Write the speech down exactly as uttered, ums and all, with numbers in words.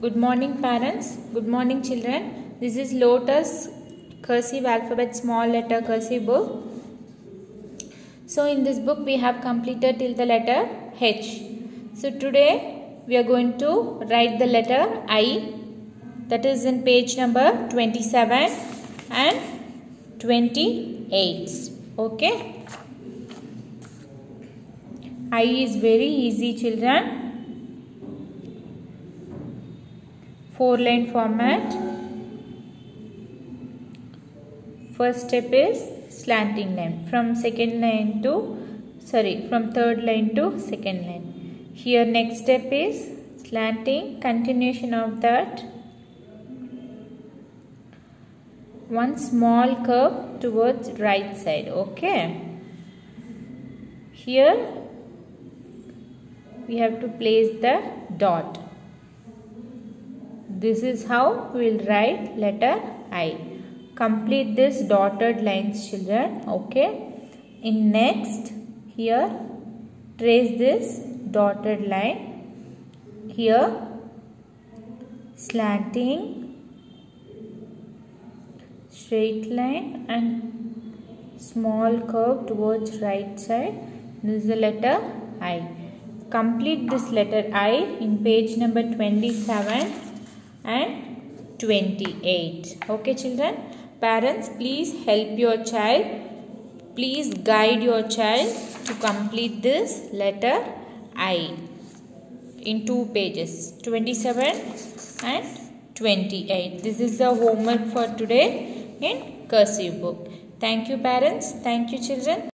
Good morning parents, good morning children. This is Lotus cursive alphabet small letter cursive book. So in this book we have completed till the letter H. So today we are going to write the letter I, that is in page number twenty-seven and twenty-eight. Okay. I is very easy children. Four line format. First step is slanting line from second line to sorry from third line to second line. Here next step is slanting, continuation of that. One small curve towards right side. Okay. Here we have to place the dot. This is how we will write letter I. Complete this dotted lines children. Okay. In next, here trace this dotted line. Here slanting, straight line and small curve towards right side. This is the letter I. Complete this letter I in page number twenty-seven and twenty-eight. Okay children, parents please help your child, please guide your child to complete this letter I in two pages, twenty-seven and twenty-eight. This is the homework for today in cursive book. Thank you parents, thank you children.